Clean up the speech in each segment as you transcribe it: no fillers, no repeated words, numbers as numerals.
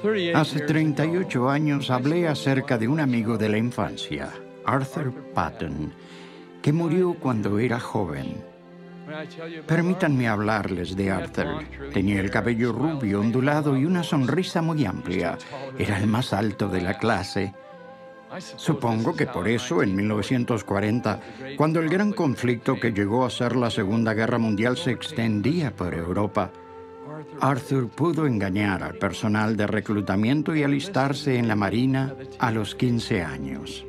Hace 38 años hablé acerca de un amigo de la infancia, Arthur Patton, que murió cuando era joven. Permítanme hablarles de Arthur. Tenía el cabello rubio, ondulado y una sonrisa muy amplia. Era el más alto de la clase. Supongo que por eso, en 1940, cuando el gran conflicto que llegó a ser la Segunda Guerra Mundial se extendía por Europa, Arthur pudo engañar al personal de reclutamiento y alistarse en la Marina a los 15 años.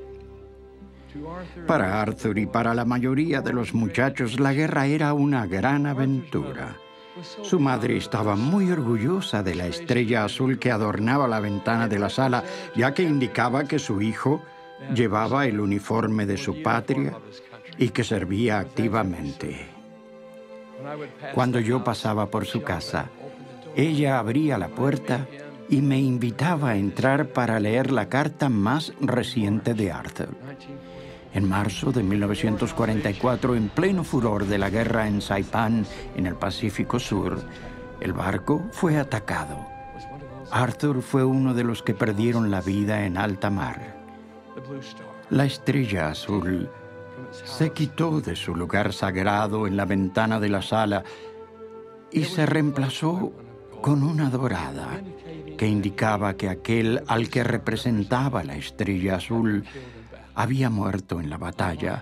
Para Arthur y para la mayoría de los muchachos, la guerra era una gran aventura. Su madre estaba muy orgullosa de la estrella azul que adornaba la ventana de la sala, ya que indicaba que su hijo llevaba el uniforme de su patria y que servía activamente. Cuando yo pasaba por su casa, ella abría la puerta y me invitaba a entrar para leer la carta más reciente de Arthur. En marzo de 1944, en pleno furor de la guerra en Saipán, en el Pacífico Sur, el barco fue atacado. Arthur fue uno de los que perdieron la vida en alta mar. La estrella azul se quitó de su lugar sagrado en la ventana de la sala y se reemplazó con una dorada que indicaba que aquel al que representaba la estrella azul había muerto en la batalla.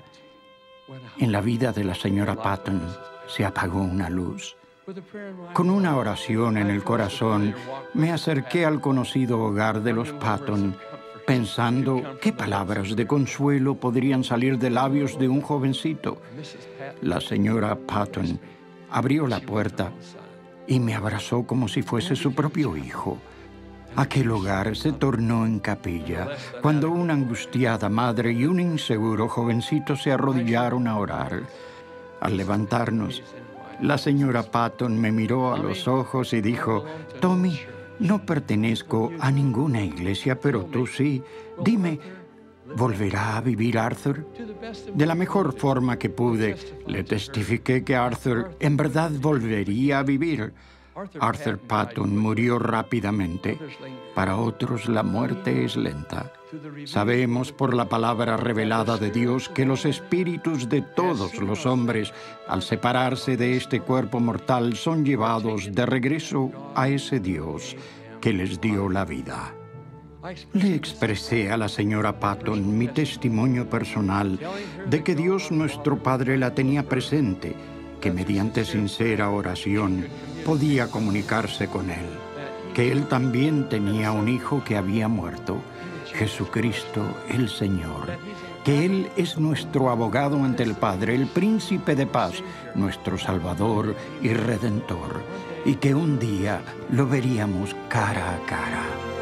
En la vida de la señora Patton se apagó una luz. Con una oración en el corazón, me acerqué al conocido hogar de los Patton, pensando qué palabras de consuelo podrían salir de labios de un jovencito. La señora Patton abrió la puerta y me abrazó como si fuese su propio hijo. Aquel hogar se tornó en capilla cuando una angustiada madre y un inseguro jovencito se arrodillaron a orar. Al levantarnos, la señora Patton me miró a los ojos y dijo: «Tommy, no pertenezco a ninguna iglesia, pero tú sí. Dime, ¿volverá a vivir Arthur?». De la mejor forma que pude, le testifiqué que Arthur en verdad volvería a vivir. Arthur Patton murió rápidamente. Para otros, la muerte es lenta. Sabemos por la palabra revelada de Dios que los espíritus de todos los hombres, al separarse de este cuerpo mortal, son llevados de regreso a ese Dios que les dio la vida. Le expresé a la señora Patton mi testimonio personal de que Dios nuestro Padre la tenía presente, que mediante sincera oración podía comunicarse con Él, que Él también tenía un hijo que había muerto, Jesucristo el Señor, que Él es nuestro abogado ante el Padre, el Príncipe de paz, nuestro Salvador y Redentor, y que un día lo veríamos cara a cara.